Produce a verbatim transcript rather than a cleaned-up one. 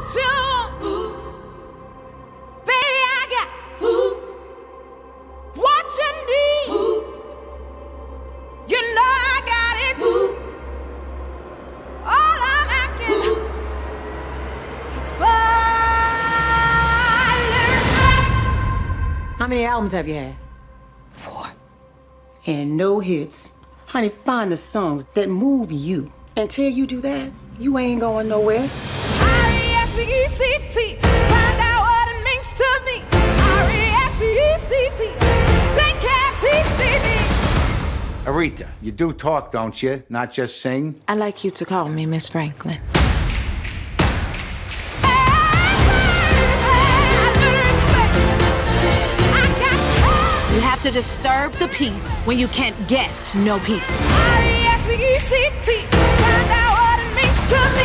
you want, baby, I got what you need. You know I got it. All I'm asking is for respect. How many albums have you had? Four. And no hits. Honey, find the songs that move you. Until you do that, you ain't going nowhere. R E S P E C T. Find out what it means to me. R E S P E C T. Take care, T C D. Aretha, you do talk, don't you? Not just sing? I like you to call me Miss Franklin. You have to disturb the peace when you can't get no peace. R E S P E C T. Find out what it means to me.